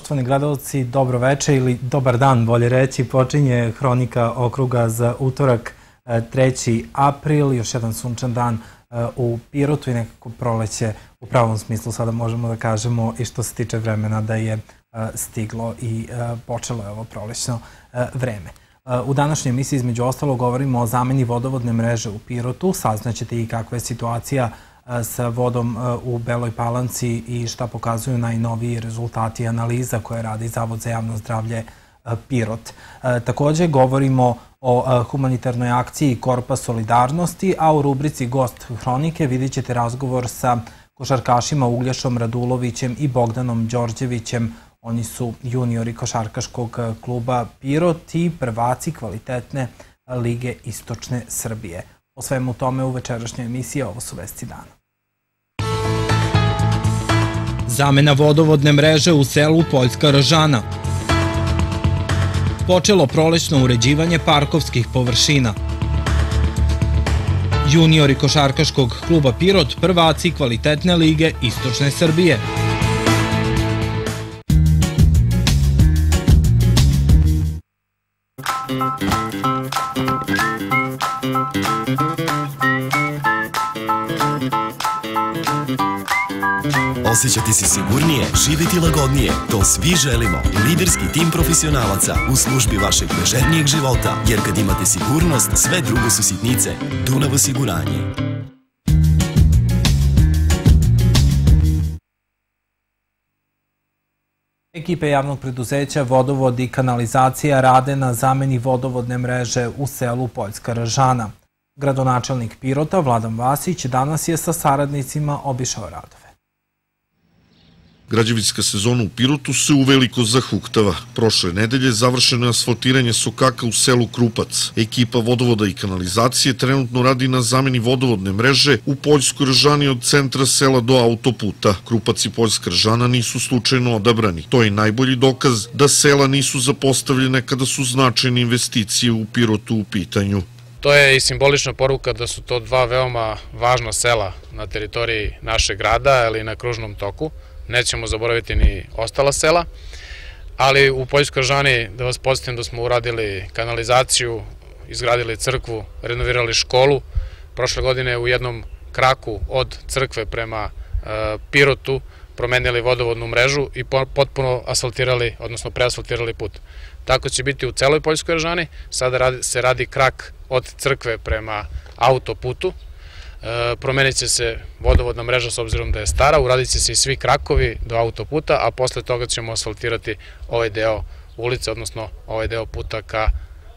Poštovani gledalci, dobro veče ili dobar dan, bolje reći. Počinje Hronika okruga za utorak 3. april, još jedan sunčan dan u Pirotu i nekako proleće u pravom smislu sada možemo da kažemo i što se tiče vremena da je stiglo i počelo je ovo prolećno vreme. U današnjoj emisiji između ostalog govorimo o zameni vodovodne mreže u Pirotu, saznaćete i kakva je situacija sa vodom u Beloj Palanci i šta pokazuju najnoviji rezultati analiza koje radi Zavod za javno zdravlje Pirot. Također govorimo o humanitarnoj akciji Korpa solidarnosti, a u rubrici Gost Hronike vidjet ćete razgovor sa košarkašima Ugljašom Radulovićem i Bogdanom Đorđevićem. Oni su juniori košarkaškog kluba Pirot i prvaci kvalitetne lige Istočne Srbije. O svemu tome u večerašnjoj emisiji ovo su vesti dana. Zamena vodovodne mreže u selu Poljska Rožana. Počelo prolećno uređivanje parkovskih površina. Juniori košarkaškog kluba Pirot prvaci kvalitetne lige Istočne Srbije. Osjećati se sigurnije, živjeti lagodnije. To svi želimo. Liderski tim profesionalaca u službi vašeg ležernijeg života. Jer kad imate sigurnost, sve drugo su sitnice. Dunav osiguranje. Ekipe javnog preduzeća Vodovod i kanalizacija rade na zameni vodovodne mreže u selu Poljska Rožana. Gradonačelnik Pirota Vladan Vasić danas je sa saradnicima obišao radove. Građevinska sezona u Pirotu se uveliko zahuktava. Prošle nedelje završeno je asfaltiranje sokaka u selu Krupac. Ekipa vodovoda i kanalizacije trenutno radi na zameni vodovodne mreže u Poljskoj Rožani od centra sela do autoputa. Krupac i Poljska Rožana nisu slučajno odabrani. To je najbolji dokaz da sela nisu zapostavljene kada su značajne investicije u Pirotu u pitanju. To je i simbolična poruka da su to dva veoma važna sela na teritoriji našeg grada, ali i na kružnom toku. Nećemo zaboraviti ni ostala sela, ali u Poljskoj Rožani, da vas podsjetim da smo uradili kanalizaciju, izgradili crkvu, renovirali školu. Prošle godine u jednom kraku od crkve prema Pirotu promenili vodovodnu mrežu i potpuno asfaltirali, odnosno preasfaltirali put. Tako će biti u celoj Poljskoj Rožani. Sada se radi krak od crkve prema autoputu. Promenit će se vodovodna mreža s obzirom da je stara, uradit će se i svi krakovi do autoputa, a posle toga ćemo asfaltirati ovaj deo ulice, odnosno ovaj deo puta ka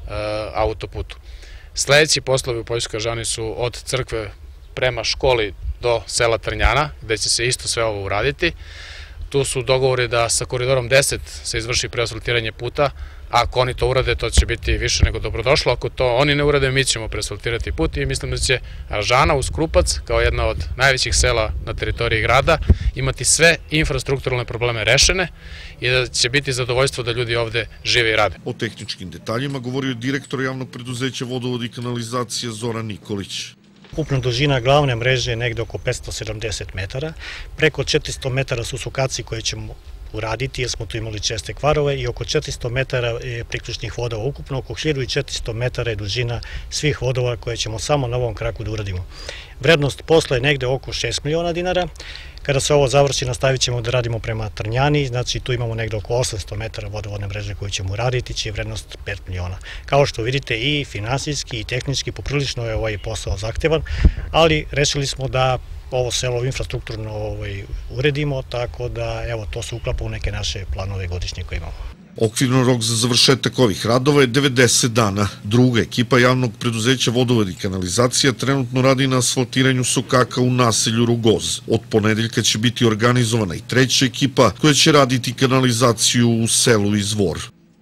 autoputu. Sledeći poslovi u Poljskoj Rožani su od crkve prema školi do sela Trnjana, gde će se isto sve ovo uraditi. Tu su dogovori da sa koridorom 10 se izvrši preasfaltiranje puta, a ako oni to urade, to će biti više nego dobrodošlo. Ako to oni ne urade, mi ćemo preasfaltirati put i mislim da će Rožana uz Krupac, kao jedna od najvećih sela na teritoriji grada, imati sve infrastrukturalne probleme rešene i da će biti zadovoljstvo da ljudi ovde žive i rade. O tehničkim detaljima govorio direktor javnog preduzeća Vodovod i kanalizacija Zoran Nikolić. Ukupna dužina glavne mreže je negde oko 570 metara. Preko 400 metara su sokaci koje ćemo uraditi jer smo tu imali česte kvarove i oko 400 metara je priključnih vodova. Ukupno oko 1400 metara je dužina svih vodova koje ćemo samo na ovom kraku da uradimo. Vrednost posla je negde oko 6 miliona dinara. Kada se ovo završi, nastavit ćemo da radimo prema Trnjani, znači tu imamo negde oko 800 metara vodovodne mreže koju ćemo uraditi, čija je vrednost 5 miliona. Kao što vidite i finansijski i tehnički poprilično je ovaj posao zahtevan, ali rešili smo da ovo selo infrastrukturno uredimo, tako da evo to se uklapa u neke naše planove godišnje koje imamo. Okvirno rok za završetak ovih radova je 90 dana. Druga ekipa javnog preduzeća Vodovod i kanalizacija trenutno radi na asfaltiranju sokaka u naselju Rugoz. Od ponedeljka će biti organizovana i treća ekipa koja će raditi kanalizaciju u selu Izvor.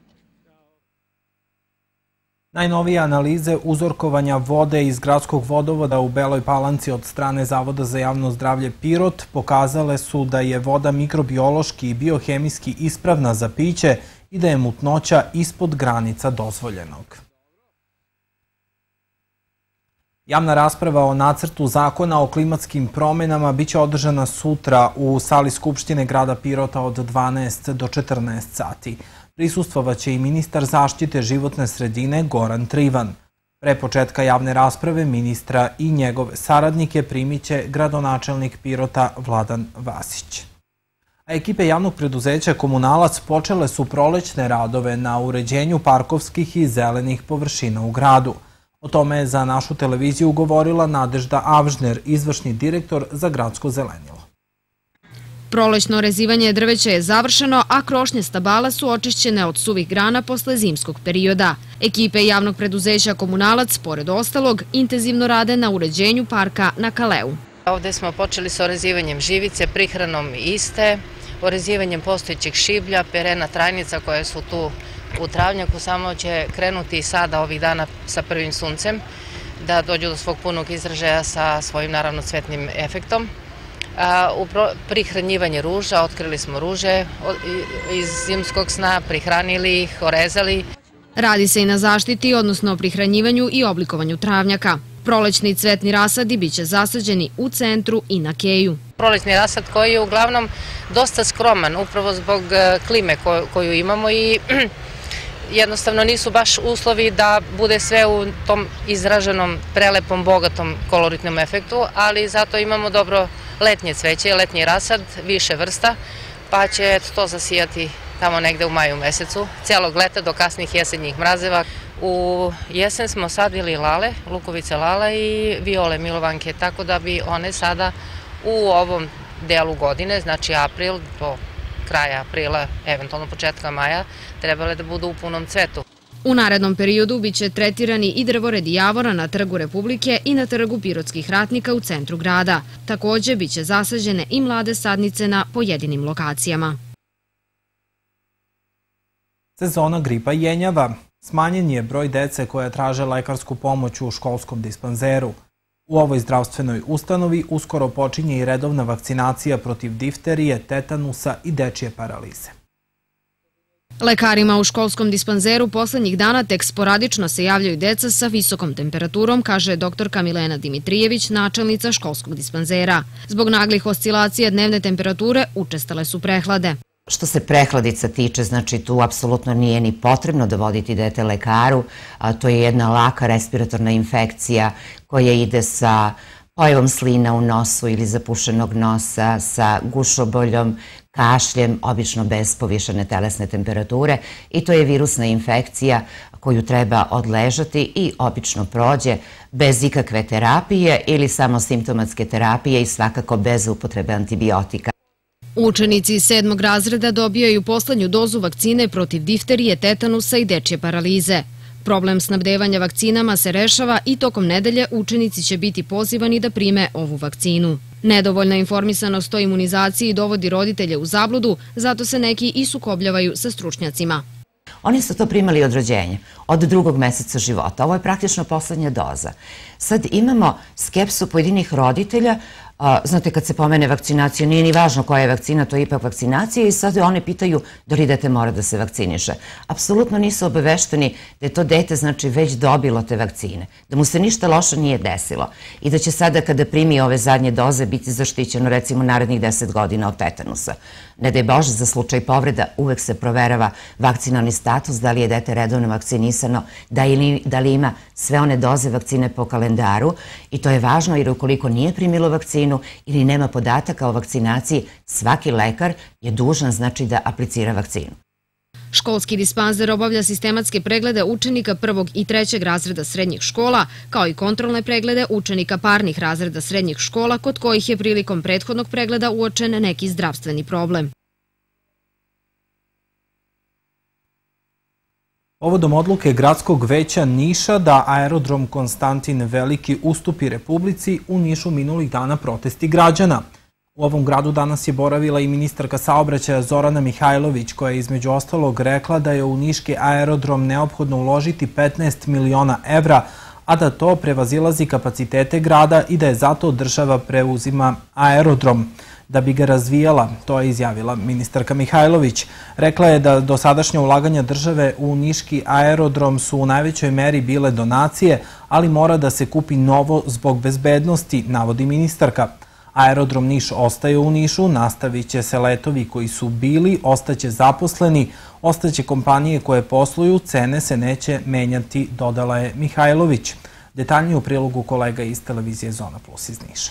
Najnovije analize uzorkovanja vode iz gradskog vodovoda u Beloj Palanci od strane Zavoda za javno zdravlje Pirot pokazale su da je voda mikrobiološki i biohemijski ispravna za piće i da je mutnoća ispod granica dozvoljenog. Javna rasprava o nacrtu zakona o klimatskim promenama biće održana sutra u sali Skupštine grada Pirota od 12 do 14 sati. Prisustvovaće i ministar zaštite životne sredine Goran Trivan. Pre početka javne rasprave ministra i njegove saradnike primiće gradonačelnik Pirota Vladan Vasić. A ekipe javnog preduzeća Komunalac počele su prolećne radove na uređenju parkovskih i zelenih površina u gradu. O tome je za našu televiziju govorila Nadežda Avžner, izvršni direktor za gradsko zelenilo. Prolećno rezivanje drveća je završeno, a krošnje stabala su očišćene od suvih grana posle zimskog perioda. Ekipe javnog preduzeća Komunalac, pored ostalog, intenzivno rade na uređenju parka na Kaleu. Ovde smo počeli sa orezivanjem živice, prihranom iste, orezivanjem postojećeg šiblja, perena, trajnica koje su tu u travnjaku, samo će krenuti sada ovih dana sa prvim suncem da dođu do svog punog izražaja sa svojim naravno cvetnim efektom. Prihranjivanje ruža, otkrili smo ruže iz zimskog sna, prihranili ih, orezali. Radi se i na zaštiti, odnosno prihranjivanju i oblikovanju travnjaka. Prolećni cvetni rasadi biće zasađeni u centru i na keju. Prolećni rasad koji je uglavnom dosta skroman, upravo zbog klime koju imamo i jednostavno nisu baš uslovi da bude sve u tom izraženom, prelepom, bogatom koloritnom efektu, ali zato imamo dobro letnje cveće, letnji rasad, više vrsta, pa će to zasijati tamo negde u maju mesecu, celog leta do kasnih jesenjih mrazeva. U jesen smo sadili lale, lukovice lala i viole milovanke, tako da bi one sada u ovom delu godine, znači april do kraja aprila, eventualno početka maja, trebale da budu u punom cvetu. U narednom periodu biće tretirani i drvoredi javora na Trgu Republike i na Trgu pirotskih ratnika u centru grada. Takođe biće zasađene i mlade sadnice na pojedinim lokacijama. Sezona gripa jenjava. Smanjen je broj dece koja traže lekarsku pomoć u školskom dispanzeru. U ovoj zdravstvenoj ustanovi uskoro počinje i redovna vakcinacija protiv difterije, tetanusa i dečije paralize. Lekarima u školskom dispanzeru poslednjih dana tek sporadično se javljaju deca sa visokom temperaturom, kaže doktorka Milena Dimitrijević, načelnica školskog dispanzera. Zbog naglih oscilacija dnevne temperature učestale su prehlade. Što se prehladica tiče, znači tu apsolutno nije ni potrebno dovoditi dete lekaru, a to je jedna laka respiratorna infekcija koja ide sa pojavom slina u nosu ili zapušenog nosa, sa gušoboljom, kašljem, obično bez povišene telesne temperature i to je virusna infekcija koju treba odležati i obično prođe bez ikakve terapije ili samo simptomatske terapije i svakako bez upotrebe antibiotika. Učenici iz 7. razreda dobijaju poslednju dozu vakcine protiv difterije, tetanusa i dečje paralize. Problem snabdevanja vakcinama se rešava i tokom nedelje učenici će biti pozivani da prime ovu vakcinu. Nedovoljna informisanost o imunizaciji dovodi roditelje u zabludu, zato se neki i sukobljavaju sa stručnjacima. Oni su to primali od rođenja, od 2. meseca života. Ovo je praktično poslednja doza. Sad imamo skepsu pojedinih roditelja. Znate, kad se pomene vakcinacija, nije ni važno koja je vakcina, to je ipak vakcinacija i sad one pitaju da li dete mora da se vakciniše. Apsolutno nisu obavešteni da je to dete, znači, već dobilo te vakcine, da mu se ništa loše nije desilo i da će sada kada primi ove zadnje doze biti zaštićeno recimo narednih 10 godina od tetanusa. Ne daj Bože, za slučaj povreda uvek se proverava vakcinalni status, da li je dete redovno vakcinisano, da li ima sve one doze vakcine po kalendaru i to je važno jer ukoliko nije primilo vakcinu ili nema podataka o vakcinaciji, svaki lekar je dužan, znači, da aplicira vakcinu. Školski dispanzer obavlja sistematske preglede učenika 1. i 3. razreda srednjih škola, kao i kontrolne preglede učenika parnih razreda srednjih škola, kod kojih je prilikom prethodnog pregleda uočen neki zdravstveni problem. Povodom odluke Gradskog veća Niša da aerodrom Konstantin Veliki ustupi Republici, u Nišu minulih dana protesti građana. U ovom gradu danas je boravila i ministarka saobraćaja Zorana Mihajlović, koja je između ostalog rekla da je u niški aerodrom neophodno uložiti 15 miliona evra, a da to prevazilazi kapacitete grada i da je zato država preuzima aerodrom. da bi ga razvijala, to je izjavila ministarka Mihajlović. Rekla je da dosadašnja ulaganja države u niški aerodrom su u najvećoj meri bile donacije, ali mora da se kupi novo zbog bezbednosti, navodi ministarka. Aerodrom Niš ostaje u Nišu, nastavit će se letovi koji su bili, ostaće zaposleni, ostaće kompanije koje posluju, cene se neće menjati, dodala je Mihajlović. Detaljnije u prilogu kolega iz televizije Zona Plus iz Niša.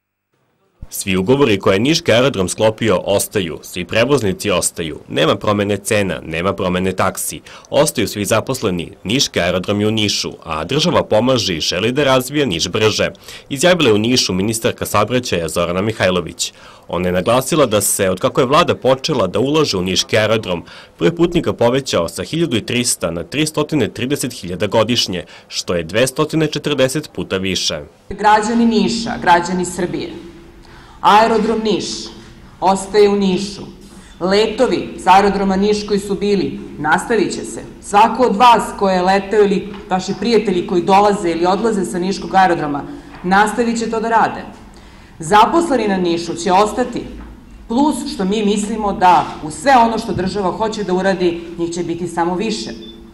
Svi ugovori koje je niški aerodrom sklopio ostaju, svi prevoznici ostaju, nema promene cena, nema promene taksi, ostaju svi zaposleni, niški aerodrom je u Nišu, a država pomaže i želi da razvije Niš brže, izjavila je u Nišu ministarka saobraćaja Zorana Mihajlović. Ona je naglasila da se, od kako je vlada počela da ulaže u niški aerodrom, broj putnika povećao sa 1300 na 330.000 godišnje, što je 240 puta više. Građani Niša, građani Srbije, aerodrom Niš ostaje u Nišu. Letovi s aerodroma Niš koji su bili, nastavit će se. Svako od vas koje je leteo ili vaši prijatelji koji dolaze ili odlaze sa niškog aerodroma, nastavit će to da rade. Zaposleni na Nišu će ostati, plus što mi mislimo da u sve ono što država hoće da uradi, njih će biti samo više.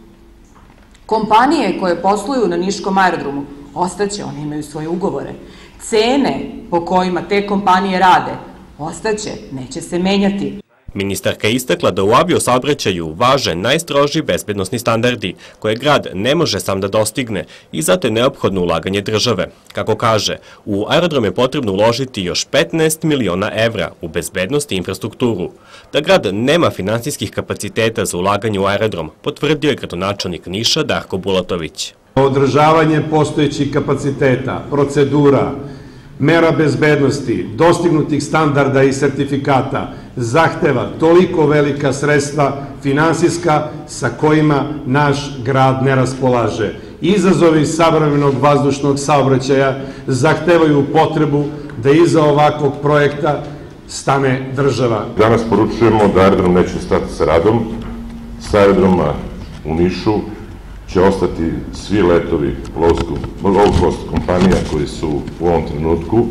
Kompanije koje posluju na niškom aerodromu ostaće, one imaju svoje ugovore. Cene po kojima te kompanije rade ostaće, neće se menjati. Ministarka je istakla da u aviosaobraćaju važe najstrožiji bezbednosni standardi, koje grad ne može sam da dostigne i zato je neophodno ulaganje države. Kako kaže, u aerodrom je potrebno uložiti još 15 miliona evra u bezbednost i infrastrukturu. Da grad nema finansijskih kapaciteta za ulaganje u aerodrom, potvrdio je gradonačelnik Niša Darko Bulatović. Održavanje postojećih kapaciteta, procedura, mera bezbednosti, dostignutih standarda i sertifikata zahteva toliko velika sredstva finansijska sa kojima naš grad ne raspolaže. Izazovi savremenog vazdušnog saobraćaja zahtevaju potrebu da iza ovakvog projekta stane država. Danas poručujemo da aerodrom neće stati sa radom. Sa aerodroma u Nišu će ostati svi letovi low-cost kompanija koji su u ovom trenutku,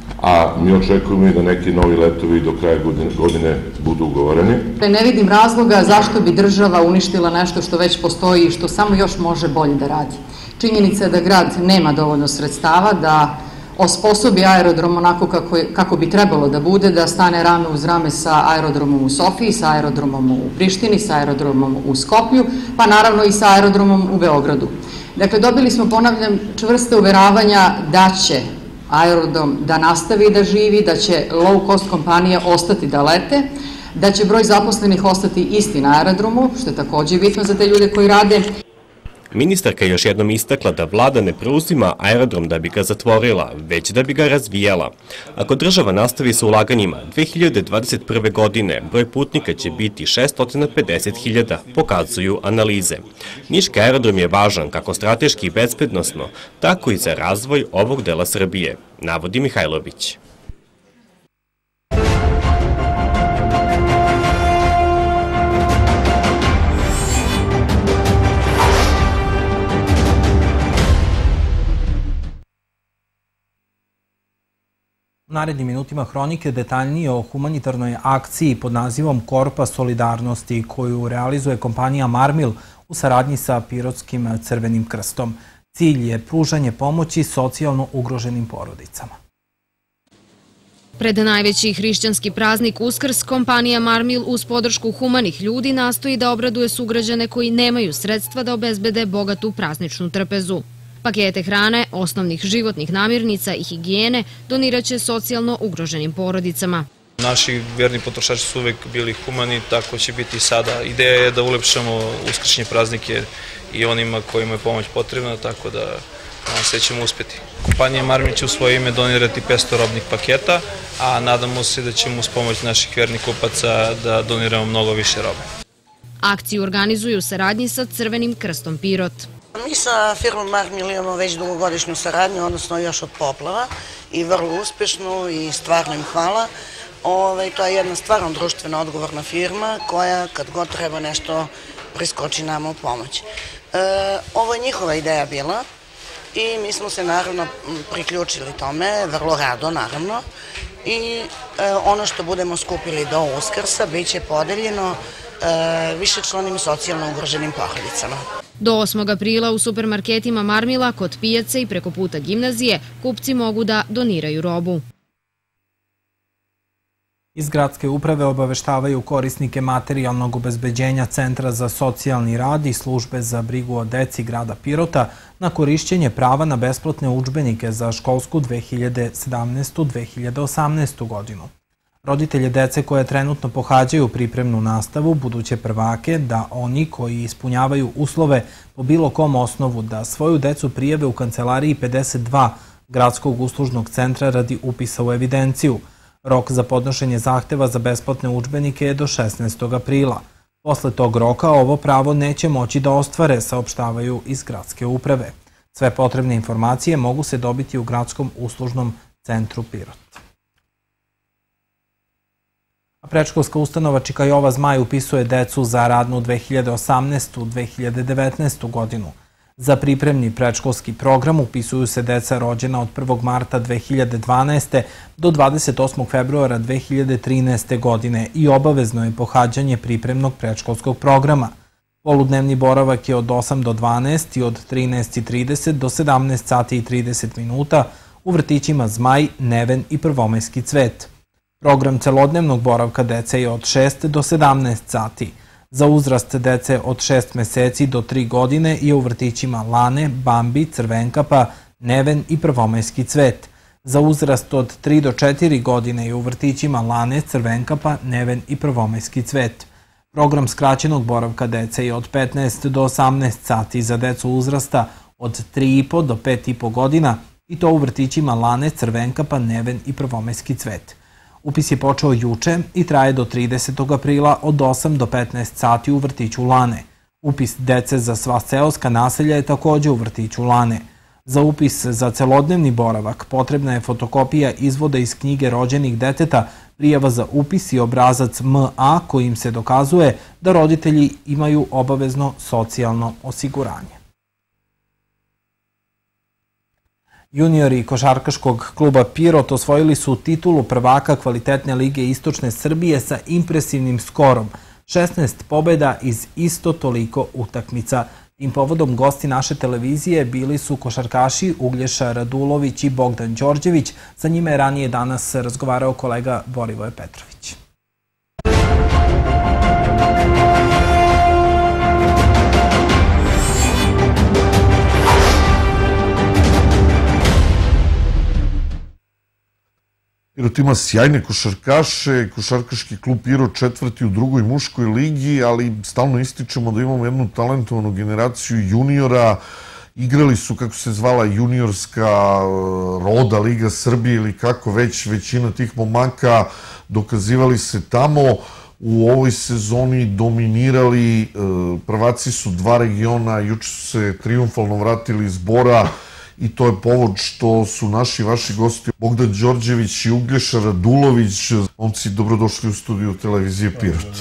a mi očekujemo i da neki novi letovi do kraja godine budu ugovoreni. Ne vidim razloga zašto bi država uništila nešto što već postoji i što samo još može bolje da radi. Činjenica je da grad nema dovoljno sredstava da osposobi aerodrom onako kako bi trebalo da bude, da stane rame uz rame sa aerodromom u Sofiji, sa aerodromom u Prištini, sa aerodromom u Skoplju, pa naravno i sa aerodromom u Beogradu. Dakle, dobili smo, ponavljam, čvrste uveravanja da će aerodrom da nastavi da živi, da će low cost kompanije ostati da lete, da će broj zaposlenih ostati isti na aerodromu, što je takođe bitno za te ljude koji rade. Ministarka je još jednom istakla da vlada ne preuzima aerodrom da bi ga zatvorila, već da bi ga razvijala. Ako država nastavi sa ulaganjima, 2021. godine broj putnika će biti 650.000, pokazuju analize. Niški aerodrom je važan kako strateški i bezbednosno, tako i za razvoj ovog dela Srbije, navodi Mihajlović. U narednim minutima hronike detaljnije o humanitarnoj akciji pod nazivom Korpa solidarnosti koju realizuje kompanija Marmil u saradnji sa Pirotskim Crvenim krstom. Cilj je pružanje pomoći socijalno ugroženim porodicama. Pred najveći hrišćanski praznik Uskrs, kompanija Marmil uz podršku humanih ljudi nastoji da obraduje sugrađane koji nemaju sredstva da obezbede bogatu prazničnu trpezu. Pakete hrane, osnovnih životnih namirnica i higijene doniraće socijalno ugroženim porodicama. Naši verni potrošači su uvek bili humani, tako će biti i sada. Ideja je da ulepšamo uskršnje praznike i onima kojima je pomoć potrebna, tako da sve ćemo uspeti. Kompanija Marmil će u svoje ime donirati 500 robnih paketa, a nadamo se da ćemo uz pomoć naših vernih kupaca da doniramo mnogo više robe. Akciju organizuju u saradnji sa Crvenim krstom Pirot. Mi sa firmom Marmil imamo već dugogodišnju saradnju, odnosno još od poplava, i vrlo uspešnu i stvarno im hvala. To je jedna stvarno društvena odgovorna firma koja kad god treba nešto priskoči nama u pomoć. Ovo je njihova ideja bila i mi smo se naravno priključili tome, vrlo rado naravno, i ono što budemo skupili do Uskrsa bit će podeljeno višečlanim socijalno ugroženim porodicama. Do 8. aprila u supermarketima Marmila, kod pijace i preko puta gimnazije kupci mogu da doniraju robu. Iz gradske uprave obaveštavaju korisnike materijalnog obezbeđenja Centra za socijalni rad i službe za brigu o deci grada Pirota na korišćenje prava na besplatne udžbenike za školsku 2017-2018. godinu. Roditelje dece koje trenutno pohađaju pripremnu nastavu, buduće prvake, da oni koji ispunjavaju uslove po bilo kom osnovu da svoju decu prijave u kancelariji 52 Gradskog uslužnog centra radi upisa u evidenciju. Rok za podnošenje zahteva za besplatne udžbenike je do 16. aprila. Posle tog roka ovo pravo neće moći da ostvare, saopštavaju iz gradske uprave. Sve potrebne informacije mogu se dobiti u Gradskom uslužnom centru Pirot. Predškolska ustanova Čikajova Zmaj upisuje decu za radnu 2018-2019. godinu. Za pripremni predškolski program upisuju se deca rođena od 1. marta 2012. do 28. februara 2013. godine i obavezno je pohađanje pripremnog predškolskog programa. Poludnevni boravak je od 8 do 12 i od 13:30 do 17 sati i 30 minuta u vrtićima Zmaj, Neven i Prvomajski cvet. Program celodnevnog boravka dece je od 6 do 17 sati. Za uzrast dece od 6 meseci do 3 godine je u vrtićima Lane, Bambi, Crvenkapa, Neven i Prvomajski cvet. Za uzrast od 3 do 4 godine je u vrtićima Lane, Crvenkapa, Neven i Prvomajski cvet. Program skraćenog boravka dece je od 15 do 18 sati za decu uzrasta od 3,5 do 5,5 godina i to u vrtićima Lane, Crvenkapa, Neven i Prvomajski cvet. Upis je počeo juče i traje do 30. aprila od 8 do 15 sati u vrtiću Lane. Upis dece za sva seoska naselja je takođe u vrtiću Lane. Za upis za celodnevni boravak potrebna je fotokopija izvoda iz knjige rođenih deteta, prijava za upis i obrazac MA kojim se dokazuje da roditelji imaju obavezno socijalno osiguranje. Juniori košarkaškog kluba Pirot osvojili su titulu prvaka kvalitetne lige Istočne Srbije sa impresivnim skorom. 16 pobjeda iz isto toliko utakmica. Tim povodom gosti naše televizije bili su košarkaši Uglješa Radulović i Bogdan Đorđević. Sa njima je ranije danas razgovarao kolega Borivoje Petrović. Pirot ima sjajne košarkaše, košarkaški klub Pirot četvrti u drugoj muškoj ligi, ali stalno ističemo da imamo jednu talentovanu generaciju juniora. Igrali su, kako se zvala, juniorska roda Liga Srbije ili kako već, većina tih momaka dokazivali se tamo. U ovoj sezoni dominirali, prvaci su 2 regiona, juče su se triumfalno vratili iz Bora, i to je povod što su naši vaši gosti Bogdan Đorđević i Uglješa Radulović. Momci, dobrodošli u studiju televizije Pirot.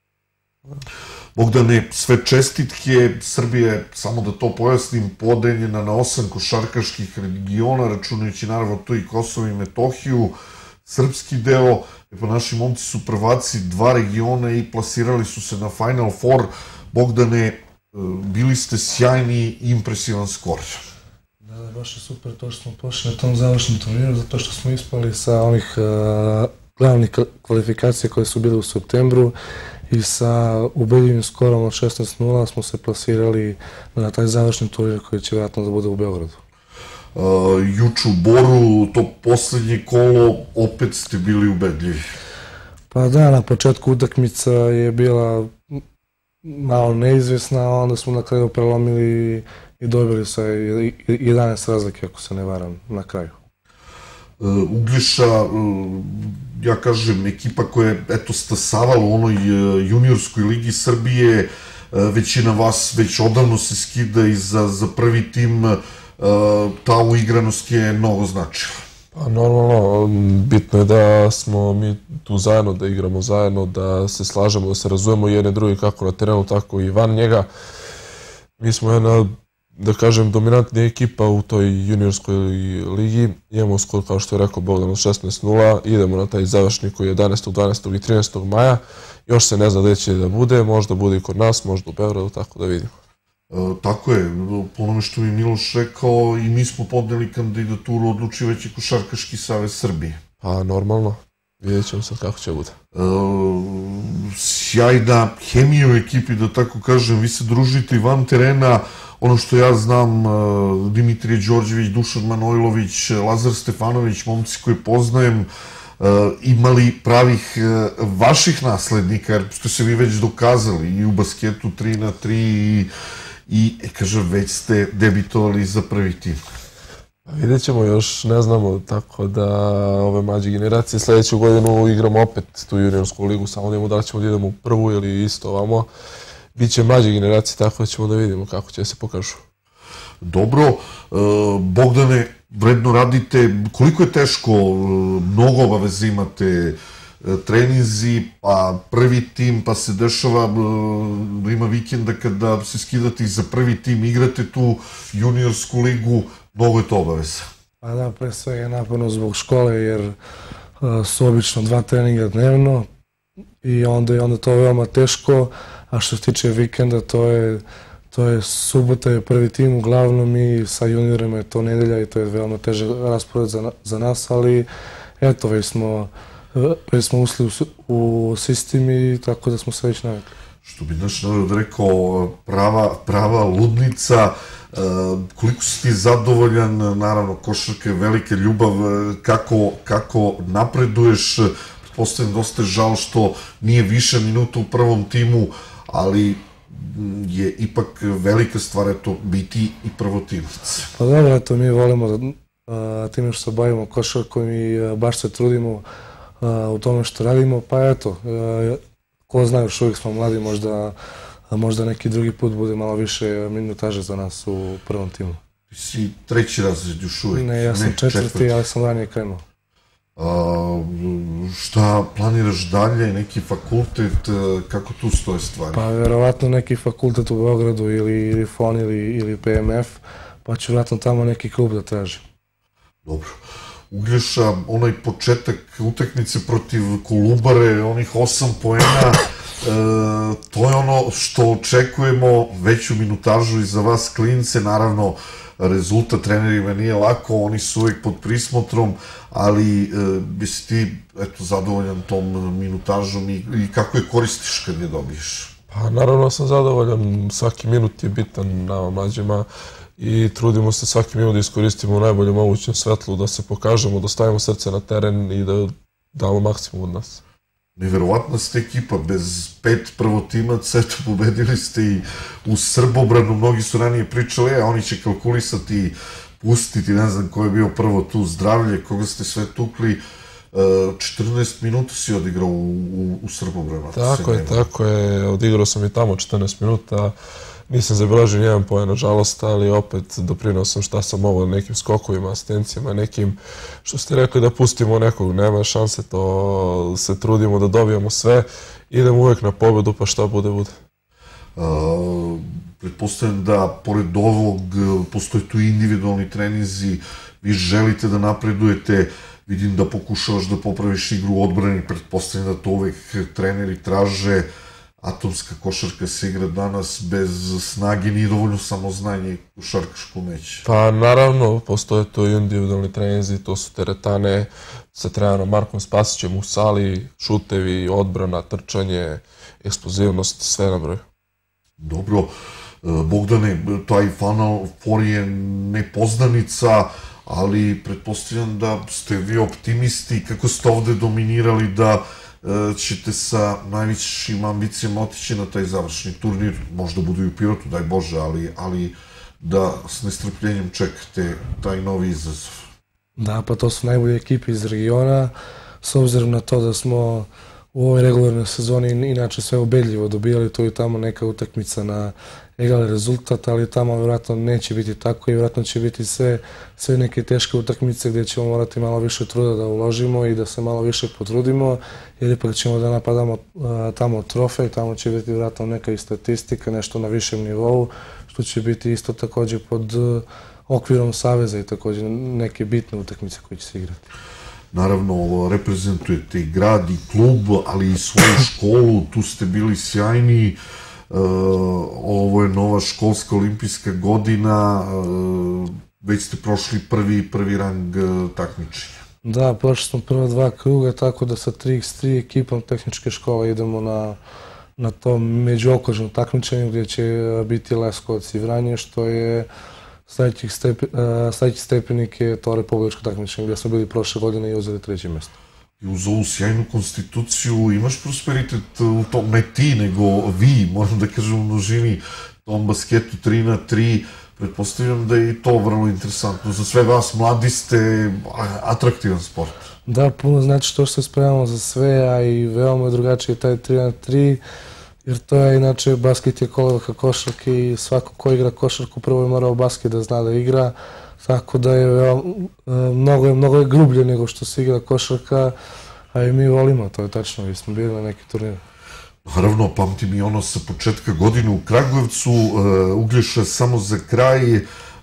Bogdane, sve čestitke. Srbije, samo da to pojasnim, podeljena na 8 košarkaških regiona, računajući naravno to i Kosovo i Metohiju. Srpski deo, pa naši momci su prvaci 2 regiona i plasirali su se na Final Four. Bogdane, bili ste sjajni i impresivan skor. Da, baš je super to što smo pošli na tom završnom turniru, zato što smo ispali sa onih glavnih kvalifikacija koje su bile u septembru i sa ubedljivim skorom od 16:0 smo se plasirali na taj završni turnir koji će vjerojatno da bude u Beogradu. Juče u Boru, to poslednje kolo, opet ste bili ubedljivi. Pa da, na početku utakmica je bila malo neizvesna, a onda smo na kraju prelomili i dobili sa 11 razlike, ako se ne varam, na kraju. Uglješa, ja kažem, ekipa koja je stasavala u onoj juniorskoj ligi Srbije, većina vas već odavno se skida i za prvi tim, ta uigranost je mnogo značila. Pa normalno, bitno je da smo mi tu zajedno, da igramo zajedno, da se slažemo, da se razumemo jedne druge kako na terenu, tako i van njega. Mi smo jedna da kažem, dominantnija ekipa u toj juniorskoj ligi. Imamo skor, kao što je rekao Bogdan, od 16-0. Idemo na taj završnik koji je 11. 12. i 13. maja. Još se ne zna gde će da bude, možda bude i kod nas, možda u Beogradu, tako da vidimo. Tako je, po onome što mi Miloš rekao, i mi smo podneli kandidaturu odlučivajući Košarkaški savez Srbije. Pa normalno, vidjet ćemo sad kako će bude. Sjajna hemija u ekipi, da tako kažem, vi se družite i van terena, ono što ja znam, Dimitrije Đorđević, Dušan Manojlović, Lazar Stefanović, momci koje poznajem, imali pravih vaših naslednika, jer ste se vi već dokazali i u basketu 3x3 i kažem, već ste debitovali za prvi tim. Vidjet ćemo, još ne znamo, tako da ove mlađe generacije sledeću godinu igramo opet tu juniorsku ligu, samo da imamo da li ćemo da idemo u prvu ili isto ovamo. Biće mlađe generacije, tako da ćemo da vidimo kako će se pokažu. Dobro, Bogdane, vredno radite, koliko je teško, mnogo obaveze imate, treninzi, pa prvi tim, pa se dešava, ima vikenda kada se skidate i za prvi tim, igrate tu juniorsku ligu, mnogo je to obaveza. Pa da, pre svega je naporno zbog škole, jer su obično 2 treninga dnevno i onda je to veoma teško, a što se tiče vikenda, to je subota, je prvi tim uglavnom i sa juniorima je to nedelja i to je veoma težak raspored za nas, ali eto, već smo ušli u sistem i tako da smo se već navikli. Što bi naš narod rekao, prava ludnica, koliko si ti zadovoljan, naravno košarka je velika ljubav, kako napreduješ, pretpostavljam dosta je žao što nije više minuta u prvom timu, ali je ipak velika stvar biti i prvotimac. Pa dobro, eto, mi volimo time što se bavimo košarkom i baš se trudimo u tome što radimo, pa eto, ko zna, još uvijek smo mladi, možda neki drugi put bude malo više minutaže za nas u prvom timu. Ti si 3. razred još uvijek? Ne, ja sam 4. ali sam ranije krenuo. Šta planiraš dalje, neki fakultet, kako tu stoje stvari? Pa verovatno neki fakultet u Beogradu ili FON ili PMF, pa ću vratno tamo neki klub da tražim. Dobro. Uglješa, onaj početak utakmice protiv Kolubare, onih 8 poena, to je ono što očekujemo, veću minutažu i za vas klince, naravno rezultat trenerima nije lako, oni su uvijek pod prismotrom, ali bisi ti zadovoljan tom minutažom i kako je koristiš kad je dobiješ? Pa naravno sam zadovoljan, svaki minut je bitan na mlađima i trudimo se svaki minut da iskoristimo u najboljem mogućem svetlu, da se pokažemo, da stavimo srce na teren i da damo maksimum od nas. Neverovatna ste ekipa, bez 5 prvotimaca, eto, pobedili ste i u Srbobranu, mnogi su ranije pričali, a oni će kalkulisati, pustiti, ne znam ko je bio prvo tu, Zdravlje, koga ste sve tukli, 14 minuta si odigrao u Srbobranu. Tako je, odigrao sam i tamo 14 minuta, nisam zabeležio nijedan poen, nažalost, ali opet doprinao sam šta sam mogao nekim skokovima, asistencijama, nekim, što ste rekli, da pustimo nekog, nema šanse, to se trudimo da dobijemo sve, idemo uvek na pobedu, pa šta bude, bude. Pretpostavljam da, pored ovog, postoji tu individualni treninzi, vi želite da napredujete, vidim da pokušavaš da popraviš igru u odbrani, pretpostavljam da to uvek treneri traže. Atomska košarka se igra danas bez snage, nije dovoljno samoznanje i košarkaško umeće. Pa naravno, postoje to i individualni treninzi, to su teretane sa trenerom Markom Spasićem u sali, šutevi, odbrana, trčanje, eksplozivnost, sve na broju. Dobro, Bogdane, taj Final Four je nepoznanica, ali pretpostavljam da ste vi optimisti, kako ste ovde dominirali, da ćete sa najvišim ambicijama otići na taj završni turnir, možda budu i u Pirotu, daj Bože, ali da s nestrpljenjem čekate taj novi izazov. Da, pa to su najbolje ekipe iz regiona, s obzirom na to da smo u ovoj regularnoj sezoni inače sve ubedljivo dobijali, to je tamo neka utakmica na egal rezultat, ali tamo vjerojatno neće biti tako i vjerojatno će biti sve neke teške utakmice gdje ćemo morati malo više truda da uložimo i da se malo više potrudimo, jer ipak ćemo da napadamo tamo trofej, tamo će biti vjerojatno neka i statistika, nešto na višem nivou, što će biti isto takođe pod okvirom Saveza i takođe neke bitne utakmice koje će se igrati. Naravno, reprezentujete i grad i klub, ali i svoju školu, tu ste bili sjajni. Ovo je nova školska olimpijska godina, već ste prošli prvi rang takmičenja. Da, prošli smo prva 2 kruga, tako da sa 3x3 ekipom tehničke škole idemo na to međuokružno takmičenje gdje će biti Leskovac i Vranje, što je sledeći stepenik je to republičko takmičenje gdje smo bili prošle godine i uzeli 3. mesto. I uz ovu sjajnu konstituciju imaš prosperitet u tom, ne ti, nego vi, moram da kažem u množini, tom basketu 3x3, pretpostavljam da je i to vrlo interesantno. Za sve vas, mladi ste, atraktivan sport. Da, puno znači što se spremamo za sve, a i veoma je drugačije taj 3x3, jer to je, inače, basket je kolovaka košarke i svako ko igra košarku prvo je morao basket da zna da igra, tako da je mnogo je grublje nego što se igra košarka, a i mi volimo, to je tačno, jer smo bili na neki turnir. Naravno, pamtim i ono sa početka godine u Kragujevcu, Uglješa, samo za kraj,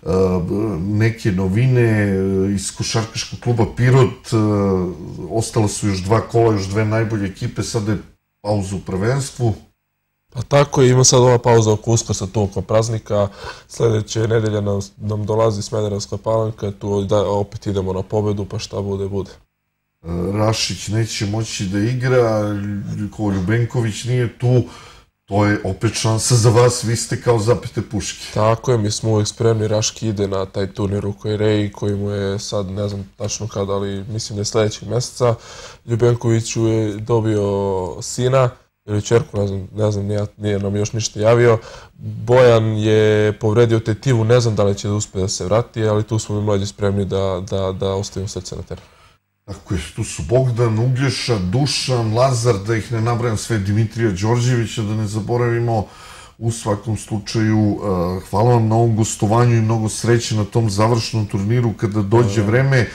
neke novine iz košarkaškog kluba Pirot, ostala su još 2 kola, još 2 najbolje ekipe, sada je pauza u prvenstvu. Pa tako je, ima sad ova pauza oko Uskrsa, tu oko praznika, sledeće nedelja nam dolazi Smederevska Palanka, tu opet idemo na pobedu, pa šta bude, bude. Rašić neće moći da igra, ko Ljubenković nije tu, to je opet šansa za vas, vi ste kao zapete puške. Tako je, mi smo uvijek spremni, Raški ide na taj turnir u Koireji, koji mu je sad, ne znam tačno kada, ali mislim da je sledećeg meseca. Ljubenkoviću je dobio sina, ili čerku, ne znam, nije nam još ništa javio. Bojan je povredio tetivu, ne znam da li će da uspe da se vrati, ali tu smo mi mlađi spremni da ostavimo srce na terenu. Tako je, tu su Bogdan, Uglješa, Dušan, Lazar, da ih ne nabrajam sve, Dimitrija Đorđevića, da ne zaboravimo. U svakom slučaju, hvala vam na ovom gostovanju i mnogo sreće na tom završnom turniru kada dođe vreme.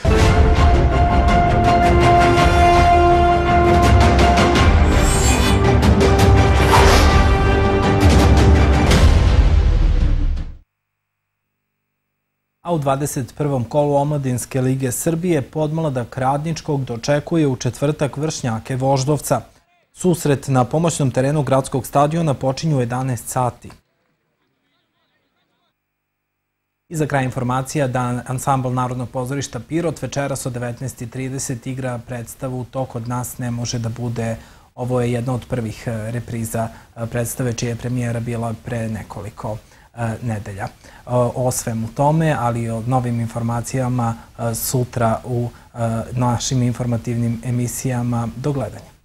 A u 21. kolu Omladinske lige Srbije podmladak Radničkog dočekuje u četvrtak vršnjake Voždovca. Susret na pomoćnom terenu gradskog stadiona počinju u 11 sati. I za kraj informacija da ansambl Narodnog pozorišta Pirot večeras od 19:30 igra predstavu To kod nas ne može da bude. Ovo je jedna od prvih repriza predstave čija je premijera bila pre nekoliko nedelja. O svemu tome, ali i o novim informacijama sutra u našim informativnim emisijama. Do gledanja.